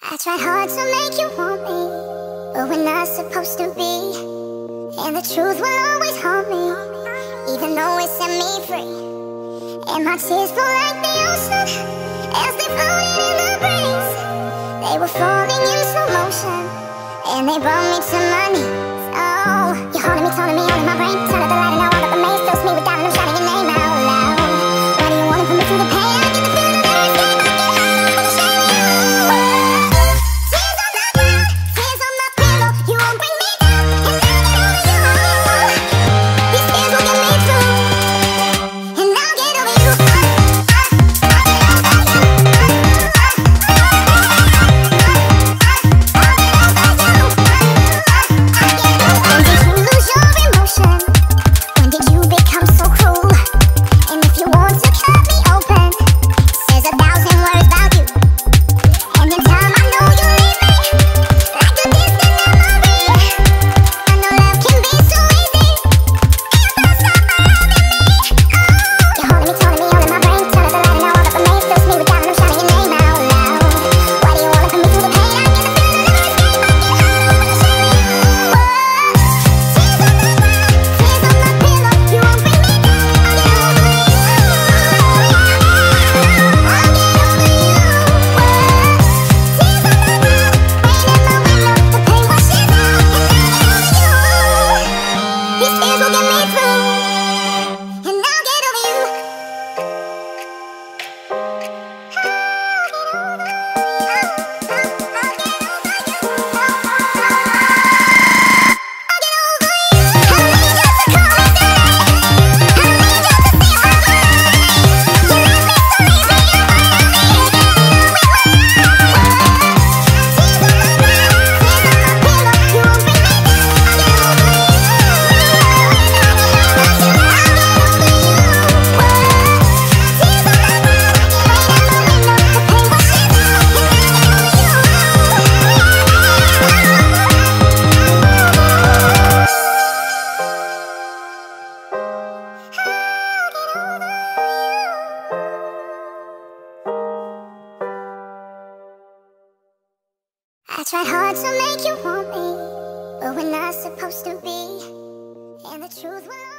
I tried hard to make you want me, but we're not supposed to be. And the truth will always haunt me, even though it set me free. And my tears flow like the ocean as they floated in the breeze. They were falling in slow motion, and they brought me to my knees. Oh, you're haunting me, taunting me, all in my brain. Turn up the light and now all up the maze. Fills me with doubt and I'm shouting your name out loud. Why do you wanna put me through the pain? I get the feeling that I escape. I get high, I wanna share you. Tears on the ground, tears on my pillow. You won't bring me down, and I'll get over you. These tears will get me through, and I'll get over you. I tried hard to make you want me, but we're not supposed to be. And the truth will